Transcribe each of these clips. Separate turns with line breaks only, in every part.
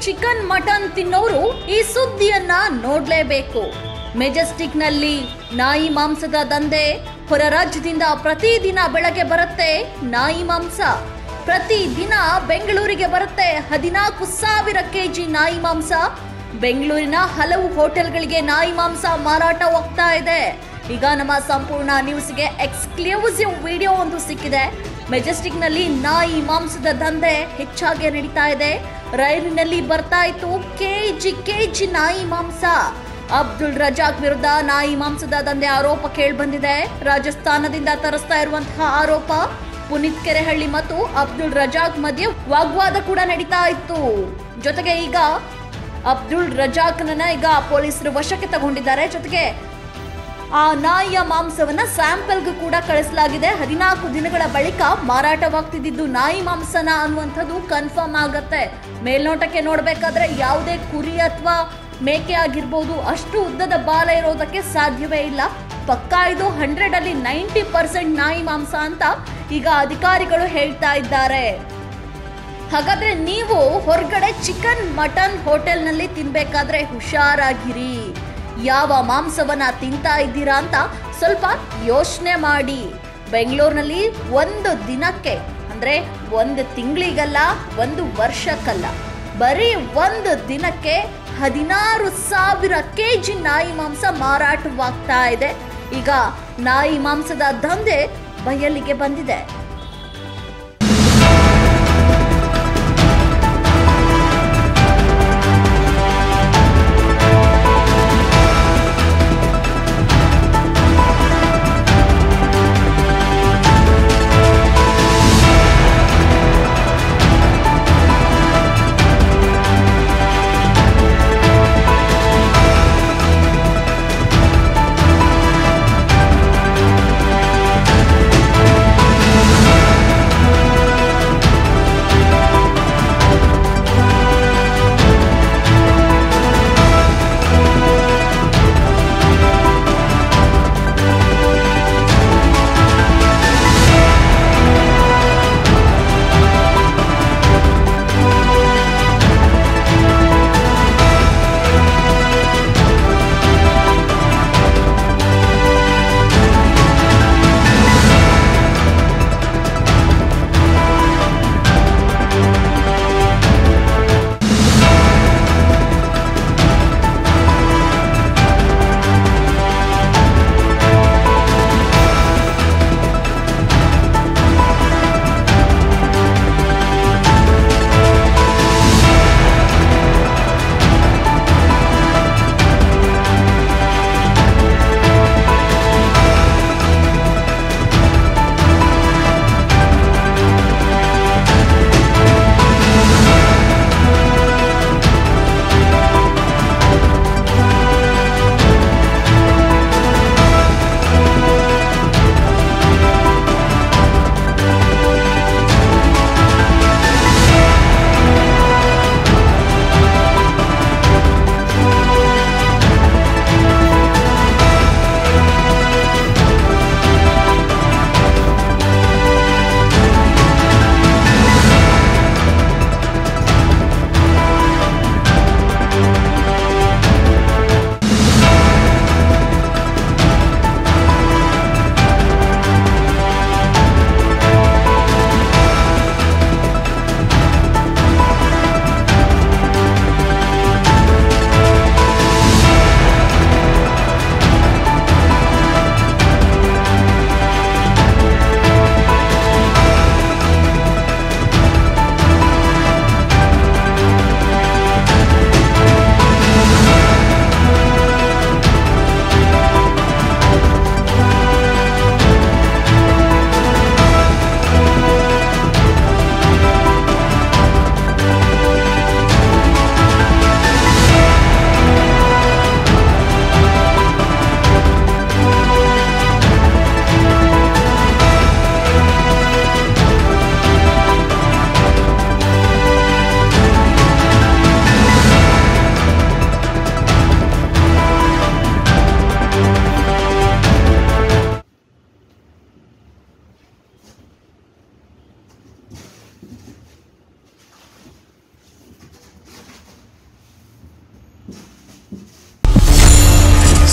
Chicken mutton ತಿನ್ನೋರು ಈ ಸುದ್ದಿಯನ್ನ ನೋಡ್ಲೇಬೇಕು. ಮೆಜೆಸ್ಟಿಕ್ನಲ್ಲಿ ನಾಯಿ ಮಾಂಸದ ದಂಧೆ. ಹೊರ ರಾಜ್ಯದಿಂದ ಪ್ರತಿದಿನ ಬೆಳಗ್ಗೆ ಬರುತ್ತೆ ನಾಯಿ ಮಾಂಸ. ಪ್ರತಿದಿನ ಬೆಂಗಳೂರಿಗೆ ಬರುತ್ತೆ 14,000 ಕೆಜಿ ನಾಯಿ ಮಾಂಸ. ಬೆಂಗಳೂರಿನ ಹಲವು ಹೋಟೆಲ್ಗಳಿಗೆ ನಾಯಿ ಮಾಂಸ ಮಾರಾಟವಾಗ್ತಾ ಇದೆ. ಈಗ ನಮ್ಮ ಸಂಪೂರ್ಣ ನ್ಯೂಸ್ಗೆ ಎಕ್ಸ್ಕ್ಲೂಸಿವ್ ವಿಡಿಯೋ ಒಂದು ಸಿಕ್ಕಿದೆ. ಮೆಜೆಸ್ಟಿಕ್ನಲ್ಲಿ ನಾಯಿ ಮಾಂಸದ ದಂಧೆ ಹೆಚ್ಚಾಗಿ ನಡೀತಾ ಇದೆ. ರೈಲಿನಲ್ಲಿ ಬರ್ತಾ ಇತ್ತು ಕೆಜಿ ನಾಯಿ ಮಾಂಸ. ಅಬ್ದುಲ್ ರಜಾಕ್ ವಿರುದ್ಧ ನಾಯಿ ಮಾಂಸದ ದಂಧೆ ಆರೋಪ ಕೇಳಿಬಂದಿದೆ. ರಾಜಸ್ಥಾನದಿಂದ ತರಿಸ್ತಾ ಇರುವಂತಹ ಆರೋಪ. ಪುನೀತ್ ಕೆರೆಹಳ್ಳಿ ಮತ್ತು ಅಬ್ದುಲ್ ರಜಾಕ್ ಮಧ್ಯೆ ವಾಗ್ವಾದ ಕೂಡ ನಡೀತಾ ಇತ್ತು. ಜೊತೆಗೆ ಈಗ ಅಬ್ದುಲ್ ರಜಾಕ್ನ ಈಗ ಪೊಲೀಸರು ವಶಕ್ಕೆ ತಗೊಂಡಿದ್ದಾರೆ. ಜೊತೆಗೆ ಆ ನಾಯಿಯ ಮಾಂಸವನ್ನ ಸ್ಯಾಂಪಲ್ಗೂ ಕೂಡ ಕಳಿಸಲಾಗಿದೆ. 14 ದಿನಗಳ ಬಳಿಕ ಮಾರಾಟವಾಗ್ತಿದ್ದು ನಾಯಿ ಮಾಂಸನ ಅನ್ನುವಂಥದ್ದು ಕನ್ಫರ್ಮ್ ಆಗತ್ತೆ. ಮೇಲ್ನೋಟಕ್ಕೆ ನೋಡ್ಬೇಕಾದ್ರೆ ಯಾವುದೇ ಕುರಿ ಅಥವಾ ಮೇಕೆ ಆಗಿರ್ಬೋದು ಅಷ್ಟು ಉದ್ದದ ಬಾಲ ಇರೋದಕ್ಕೆ ಸಾಧ್ಯವೇ ಇಲ್ಲ. ಪಕ್ಕಾ ಇದು 100 ಅಲ್ಲಿ 90% ನಾಯಿ ಮಾಂಸ ಅಂತ ಈಗ ಅಧಿಕಾರಿಗಳು ಹೇಳ್ತಾ ಇದ್ದಾರೆ. ಹಾಗಾದ್ರೆ ನೀವು ಹೊರಗಡೆ ಚಿಕನ್ ಮಟನ್ ಹೋಟೆಲ್ನಲ್ಲಿ ತಿನ್ಬೇಕಾದ್ರೆ ಹುಷಾರಾಗಿರಿ. ಯಾವ ಮಾಂಸವನ್ನ ತಿಂತಾ ಇದ್ದೀರಾ ಅಂತ ಸ್ವಲ್ಪ ಯೋಚನೆ ಮಾಡಿ. ಬೆಂಗಳೂರಿನಲ್ಲಿ ಒಂದು ದಿನಕ್ಕೆ ಅಂದ್ರೆ ಒಂದು ತಿಂಗಳಿಗಲ್ಲ, ಒಂದು ವರ್ಷಕ್ಕಲ್ಲ, ಬರೀ ಒಂದು ದಿನಕ್ಕೆ 16,000 ಕೆಜಿ ನಾಯಿ ಮಾಂಸ ಮಾರಾಟವಾಗ್ತಾ ಇದೆ. ಈಗ ನಾಯಿ ಮಾಂಸದ ದಂಧೆ ಬಯಲಿಗೆ ಬಂದಿದೆ.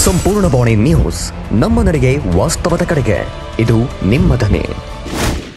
ಸಂಪೂರ್ಣ ಬಾಣಿ ನ್ಯೂಸ್, ನಮ್ಮ ನಡೆಗೆ ವಾಸ್ತವದ ಕಡೆಗೆ. ಇದು ನಿಮ್ಮ ಧ್ವನಿ.